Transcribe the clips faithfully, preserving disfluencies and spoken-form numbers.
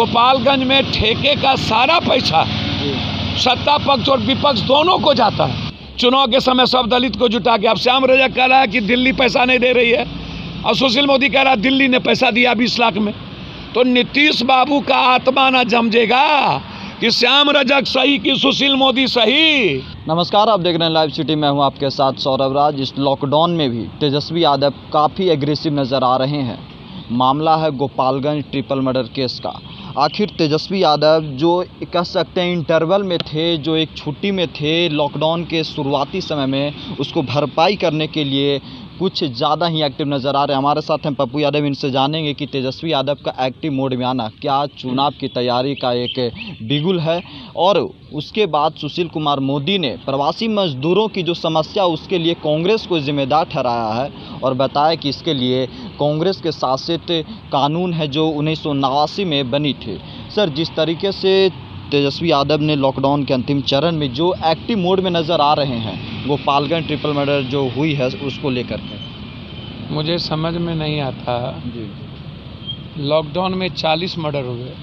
गोपालगंज में ठेके का सारा पैसा सत्ता पक्ष और विपक्ष दोनों को जाता है। चुनाव के समय सब दलित को जुटा के, अब श्याम रजक कह रहा है कि दिल्ली पैसा नहीं दे रही है और सुशील मोदी कह रहा है दिल्ली ने पैसा दिया बीस लाख में। तो नीतीश बाबू का आत्मा ना जमजेगा कि श्याम रजक सही कि सुशील मोदी सही। नमस्कार, आप देख रहे हैं लाइव सिटी। मैं हूं आपके साथ सौरभ राज। इस लॉकडाउन में भी तेजस्वी यादव काफ़ी एग्रेसिव नज़र आ रहे हैं। मामला है गोपालगंज ट्रिपल मर्डर केस का। आखिर तेजस्वी यादव जो कह सकते हैं इंटरवल में थे, जो एक छुट्टी में थे लॉकडाउन के शुरुआती समय में, उसको भरपाई करने के लिए कुछ ज़्यादा ही एक्टिव नज़र आ रहे हैं। हमारे साथ हैं पप्पू यादव। इनसे जानेंगे कि तेजस्वी यादव का एक्टिव मोड में आना क्या चुनाव की तैयारी का एक बिगुल है, और उसके बाद सुशील कुमार मोदी ने प्रवासी मजदूरों की जो समस्या उसके लिए कांग्रेस को जिम्मेदार ठहराया है और बताया कि इसके लिए कांग्रेस के शासित कानून है जो उन्नीस सौ नवासी में बनी थी। सर, जिस तरीके से तेजस्वी यादव ने लॉकडाउन के अंतिम चरण में जो एक्टिव मोड में नज़र आ रहे हैं, गोपालगंज ट्रिपल मर्डर जो हुई है उसको लेकर के मुझे समझ में नहीं आता जी। लॉकडाउन में चालीस मर्डर हुए,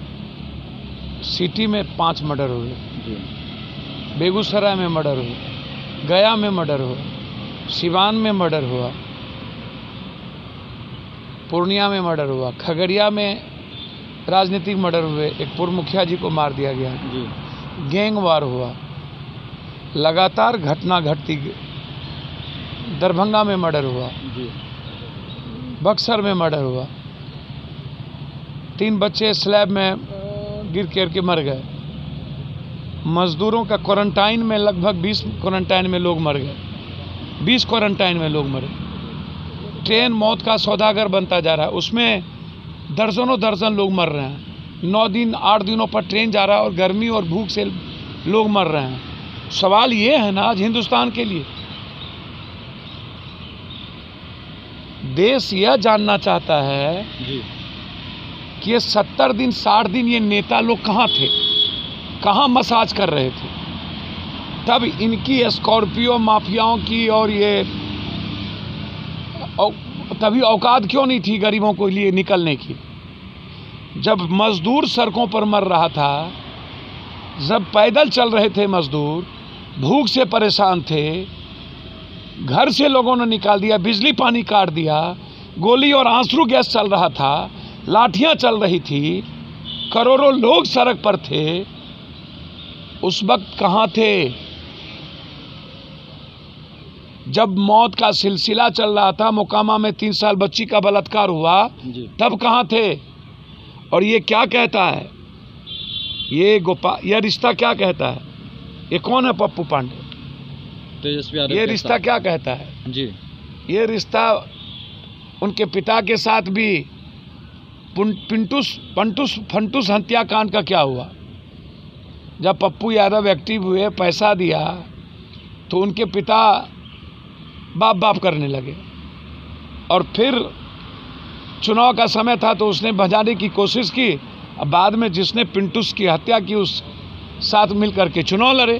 सिटी में पाँच मर्डर हुए जी। बेगूसराय में मर्डर हुए, गया में मर्डर हुआ, सिवान में मर्डर हुआ, पूर्णिया में मर्डर हुआ, खगड़िया में राजनीतिक मर्डर हुए, एक पूर्व मुखिया जी को मार दिया गया जी। गैंग वार हुआ, लगातार घटना घटती। दरभंगा में मर्डर हुआ जी। बक्सर में मर्डर हुआ, तीन बच्चे स्लैब में गिर गिर के मर गए। मजदूरों का क्वारंटाइन में लगभग बीस क्वारंटाइन में लोग मर गए, बीस क्वारंटाइन में लोग मरे। ट्रेन मौत का सौदागर बनता जा रहा है, उसमें दर्जनों दर्जन लोग मर रहे हैं। नौ दिन आठ दिनों पर ट्रेन जा रहा है और गर्मी और भूख से लोग मर रहे हैं। सवाल ये है ना, आज हिंदुस्तान के लिए देश यह जानना चाहता है जी। कि ये सत्तर दिन साठ दिन ये नेता लोग कहाँ थे, कहाँ मसाज कर रहे थे। तब इनकी स्कॉर्पियो माफियाओं की और ये तभी औकात क्यों नहीं थी गरीबों को लिए निकलने की। जब मजदूर सड़कों पर मर रहा था, जब पैदल चल रहे थे मजदूर, भूख से परेशान थे, घर से लोगों ने निकाल दिया, बिजली पानी काट दिया, गोली और आंसू गैस चल रहा था, लाठियां चल रही थी, करोड़ों लोग सड़क पर थे, उस वक्त कहाँ थे? जब मौत का सिलसिला चल रहा था, मोकामा में तीन साल बच्ची का बलात्कार हुआ, तब कहाँ थे? और ये क्या कहता है, ये गोपा यह रिश्ता क्या कहता है? ये कौन है? पप्पू पांडे। तेजस्वी यादव ये रिश्ता क्या कहता है जी? ये रिश्ता उनके पिता के साथ भी पिंटूस पंटूस फंटूस हत्याकांड का क्या हुआ? जब पप्पू यादव एक्टिव हुए, पैसा दिया, तो उनके पिता बाप बाप करने लगे, और फिर चुनाव का समय था तो उसने भजाने की कोशिश की। अब बाद में जिसने पिंटूस की हत्या की उस साथ मिलकर के चुनाव लड़े।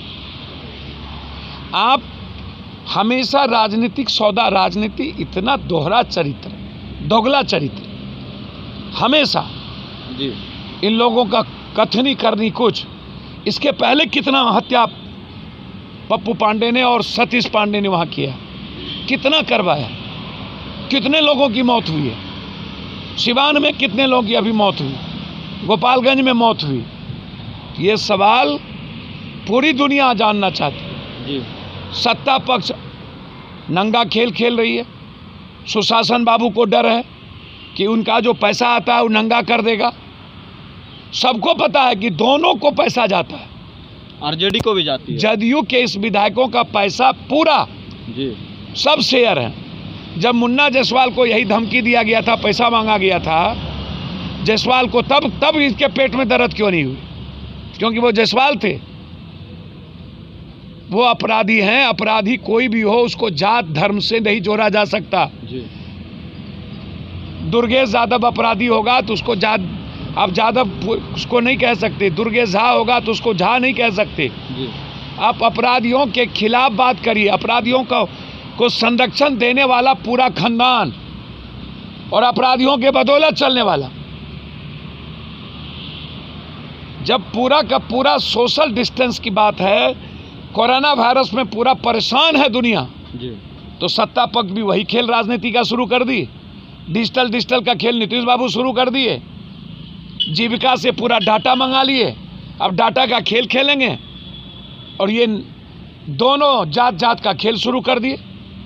आप हमेशा राजनीतिक सौदा, राजनीति इतना दोहरा चरित्र, दोगला चरित्र, हमेशा जी। इन लोगों का कथनी करनी कुछ। इसके पहले कितना हत्या पप्पू पांडे ने और सतीश पांडे ने वहाँ किया, कितना करवाया, कितने लोगों की मौत हुई है। सिवान में कितने लोगों की अभी मौत हुई, गोपालगंज में मौत हुई। ये सवाल पूरी दुनिया जानना चाहती है जी। सत्ता पक्ष नंगा खेल खेल रही है। सुशासन बाबू को डर है कि उनका जो पैसा आता है वो नंगा कर देगा। सबको पता है कि दोनों को पैसा जाता है, आरजेडी को भी जाती है। जदयू के इस विधायकों का पैसा पूरा जी, सब शेयर है। जब मुन्ना जायसवाल को यही धमकी दिया गया था, पैसा मांगा गया था जायसवाल को, तब तब इसके पेट में दर्द क्यों नहीं हुई? क्योंकि वो जायसवाल थे। वो अपराधी हैं। अपराधी कोई भी हो, उसको जात धर्म से नहीं जोड़ा जा सकता जी। दुर्गेश यादव अपराधी होगा तो उसको जात, आप यादव उसको नहीं कह सकते। दुर्गेश झा होगा तो उसको झा नहीं कह सकते जी। आप अपराधियों के खिलाफ बात करिए। अपराधियों को को संरक्षण देने वाला पूरा खानदान और अपराधियों के बदौलत चलने वाला जब पूरा का पूरा सोशल डिस्टेंस की बात है, कोरोना वायरस में पूरा परेशान है दुनिया जी, तो सत्ता पक्ष भी वही खेल राजनीति का शुरू कर दी। डिजिटल डिजिटल का खेल नीतीश बाबू शुरू कर दिए। जीविका से पूरा डाटा मंगा लिए, अब डाटा का खेल खेलेंगे और ये दोनों जात जात का खेल शुरू कर दिए।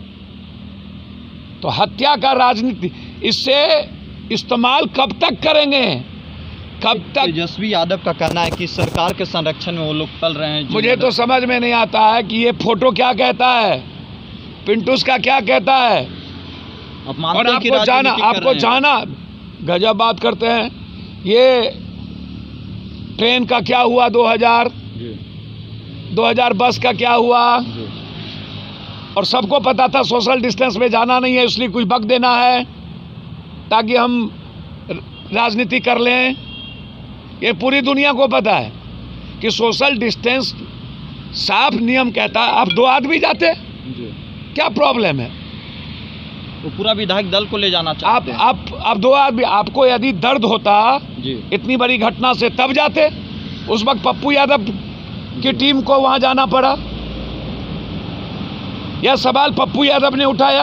तो हत्या का राजनीति, इससे इस्तेमाल कब तक करेंगे, कब तक? तेजस्वी यादव का कहना है कि सरकार के संरक्षण में वो लोग पल रहे हैं। मुझे तो समझ में नहीं आता है कि ये फोटो क्या कहता है, पिंटूस का क्या कहता है। और आपको जाना आपको जाना गजब बात करते हैं। ये ट्रेन का क्या हुआ, दो हजार दो हजार बस का क्या हुआ, और सबको पता था सोशल डिस्टेंस में जाना नहीं है, इसलिए कुछ बक देना है ताकि हम राजनीति कर लें। ये पूरी दुनिया को पता है कि सोशल डिस्टेंस साफ नियम कहता है। आप दो आदमी जाते, क्या प्रॉब्लम है? वो पूरा विधायक दल को ले जाना चाहते आप आप आप दो आदमी, आपको यदि दर्द होता जी, इतनी बड़ी घटना से, तब जाते। उस वक्त पप्पू यादव की टीम को वहां जाना पड़ा। यह सवाल पप्पू यादव ने उठाया।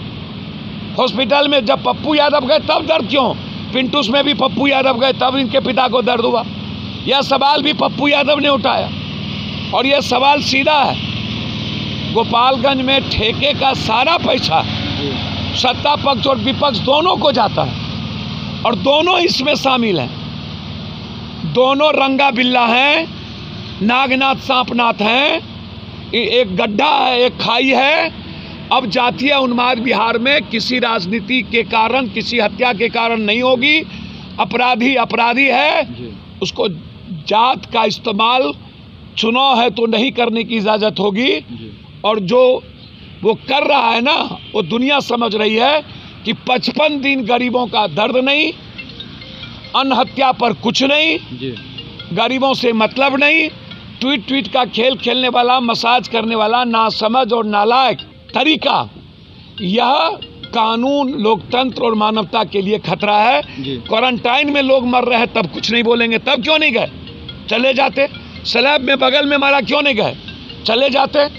हॉस्पिटल में जब पप्पू यादव गए तब दर्द क्यों? पिंटूस में भी पप्पू यादव गए तब इनके पिता को दर्द हुआ। यह सवाल भी पप्पू यादव ने उठाया और यह सवाल सीधा है। गोपालगंज में ठेके का सारा पैसा सत्ता पक्ष और विपक्ष दोनों को जाता है और दोनों इसमें शामिल हैं। दोनों रंगा बिल्ला हैं, नागनाथ सांपनाथ हैं। एक गड्ढा है, एक खाई है। अब जातीय उन्माद बिहार में किसी राजनीति के कारण, किसी हत्या के कारण नहीं होगी। अपराधी अपराधी है, उसको जात का इस्तेमाल चुनाव है तो नहीं करने की इजाज़त होगी। और जो वो कर रहा है ना, वो दुनिया समझ रही है कि पचपन दिन गरीबों का दर्द नहीं, अन्न हत्या पर कुछ नहीं, गरीबों से मतलब नहीं। ट्वीट ट्वीट का खेल खेलने वाला, मसाज करने वाला नासमझ और नालायक तरीका, यह कानून, लोकतंत्र और मानवता के लिए खतरा है। क्वारंटाइन में लोग मर रहे हैं तब कुछ नहीं बोलेंगे, तब क्यों नहीं गए? चले जाते। स्लैब में बगल में मरा, क्यों नहीं गए? चले जाते।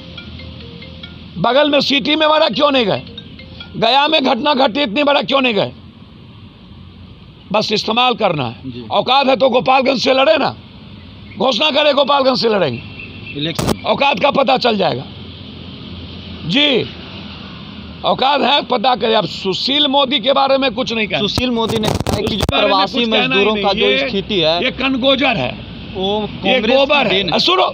बगल में सिटी में मरा, क्यों नहीं गए? गया में घटना घटी इतनी बड़ा, क्यों नहीं गए? बस इस्तेमाल करना है। औकात है तो गोपालगंज से लड़े ना, घोषणा करे गोपालगंज से लड़ेंगे, औकात का पता चल जाएगा। जी, औकात है, पता करें। अब सुशील मोदी के बारे में कुछ नहीं कहना। सुशील मोदी ने कहा कि जो प्रवासी मजदूरों का जो स्थिति है, ये कनगोजर है, वो ये गोबर है। सुनो,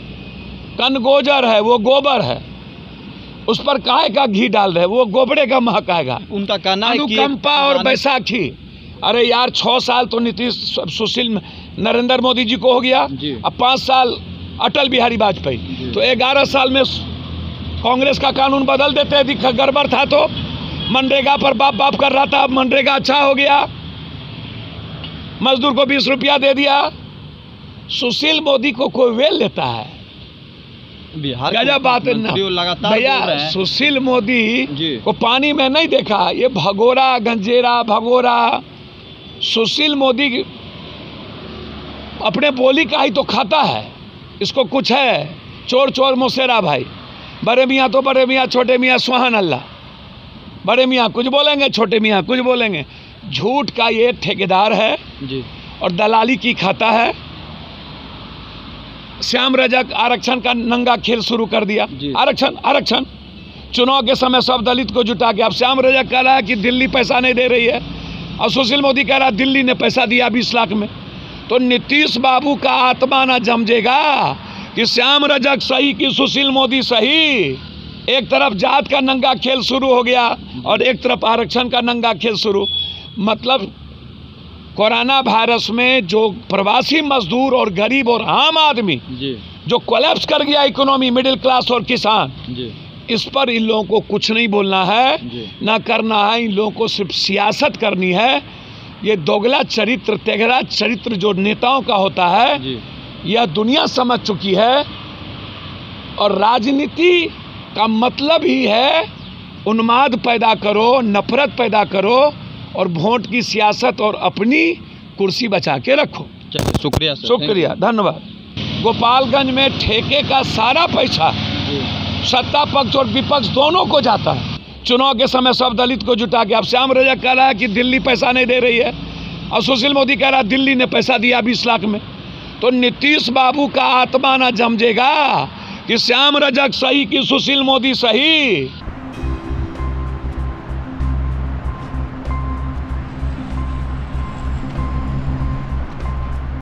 कनगोजर है, वो गोबर है। उस पर काहे का घी डाल रहे, वो गोबरे का महक आएगा। उनका कहना है कि अनुकंपा और बैसाखी। अरे यार, छह साल तो नीतीश सुशील नरेंद्र मोदी जी को हो गया, अब पाँच साल अटल बिहारी वाजपेयी, तो ग्यारह साल में कांग्रेस का कानून बदल देते। दिखा गड़बड़ था तो मनरेगा पर बाप बाप कर रहा था, अब मनरेगा अच्छा हो गया, मजदूर को बीस रुपया दे दिया। सुशील मोदी को कोई वेल लेता है? बिहार गजब बात है ना भैया। सुशील मोदी को पानी में नहीं देखा, ये भगोरा गंजेरा भगोरा। सुशील मोदी अपने बोली का ही तो खाता है, इसको कुछ है। चोर चोर मुसेरा भाई, बड़े मियाँ तो बड़े मियाँ, छोटे मियाँ सुहान अल्लाह। बड़े मियाँ कुछ बोलेंगे, छोटे मियाँ कुछ बोलेंगे। झूठ का ये ठेकेदार है जी, और दलाली की खाता है। श्याम रजक आरक्षण का नंगा खेल शुरू कर दिया। आरक्षण आरक्षण चुनाव के समय सब दलित को जुटा के। अब श्याम रजक कह रहा है कि दिल्ली पैसा नहीं दे रही है, और सुशील मोदी कह रहा है दिल्ली ने पैसा दिया बीस लाख में। तो नीतीश बाबू का आत्मा ना जमजेगा कि श्याम रजक सही कि सुशील मोदी सही। एक तरफ जात का नंगा खेल शुरू हो गया और एक तरफ आरक्षण का नंगा खेल शुरू। मतलब कोरोना वायरस में जो प्रवासी मजदूर और गरीब और आम आदमी जो कोलैप्स कर गया इकोनॉमी, मिडिल क्लास और किसान, इस पर इन लोगों को कुछ नहीं बोलना है, ना करना है। इन लोगों को सिर्फ सियासत करनी है। ये दोगला चरित्र, तेगरा चरित्र जो नेताओं का होता है, यह दुनिया समझ चुकी है। और राजनीति का मतलब ही है उन्माद पैदा करो, नफरत पैदा करो और वोट की सियासत और अपनी कुर्सी बचा के रखो। चलिए शुक्रिया सर, शुक्रिया, धन्यवाद। गोपालगंज में ठेके का सारा पैसा सत्ता पक्ष और विपक्ष दोनों को जाता है। चुनाव के समय सब दलित को जुटा के, अब श्याम रजक कह रहा है कि दिल्ली पैसा नहीं दे रही है और सुशील मोदी कह रहा है दिल्ली ने पैसा दिया बीस लाख में। तो नीतीश बाबू का आत्मा ना जमजेगा कि श्याम रजक सही कि सुशील मोदी सही।